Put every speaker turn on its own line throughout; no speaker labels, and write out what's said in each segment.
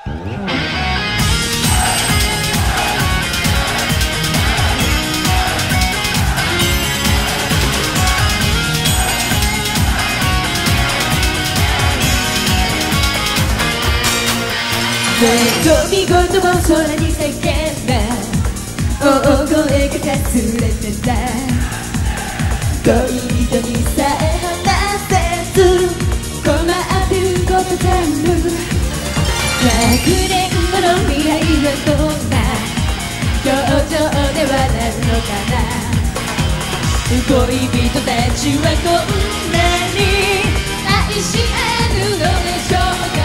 見事も空に叫んだ大声がかすれてた恋人にさえ話せず困ってること全部100年後の未来はどんな表情で笑うのかな恋人たちはこんなに愛し合えるのでしょうか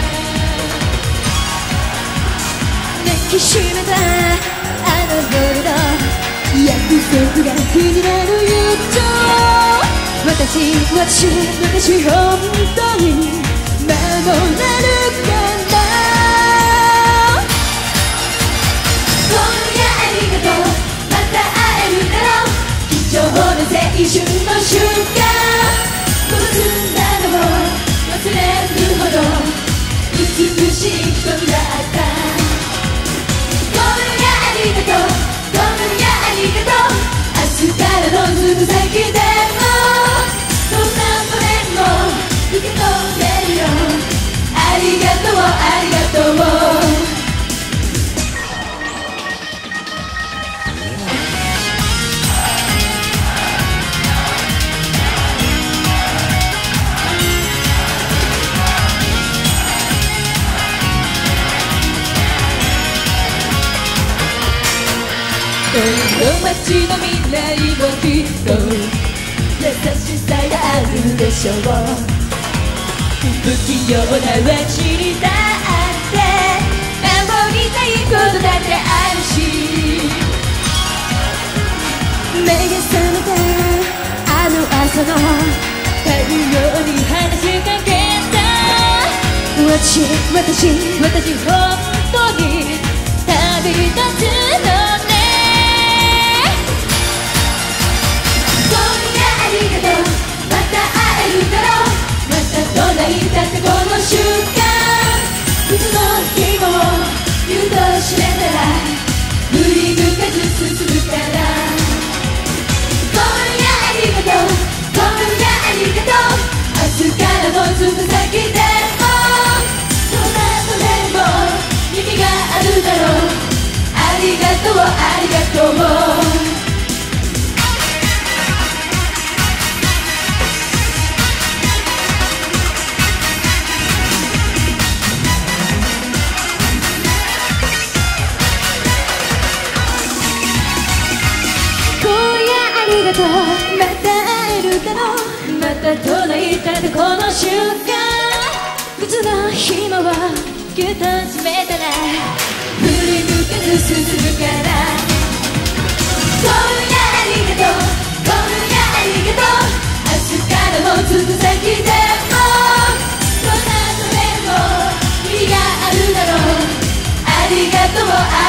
抱きしめたあの夜の約束が気になる友情私本当に守れるかな今夜ありがとうまた会えるだろう貴重な青春の瞬間この澄んだのを忘れるほど美しい瞳だったありがとう、今夜ありがとう明日からのすぐ先でもどんな場面も受け止めるよありがとう、ありがとうこの街の未来もきっと優しさがあるでしょう不器用な街にだって守りたいことだってあるし目が覚めたあの朝の太陽に話しかけた私本当に旅立つのありがとうまた会えるだろうまた隣に立ってこの瞬間いつの日も言うと閉めたら振り向かず進むから今夜ありがとう今夜ありがとう明日からのすぐ先でもどんな場面も意味があるだろうありがとうありがとうまた会えるだろうまた隣に立ってこの瞬間靴の紐をぎゅっと締めたら振り向かず進むから今夜ありがとう今夜ありがとう明日からのすぐ先でもどんな場面も意味があるだろうありがとう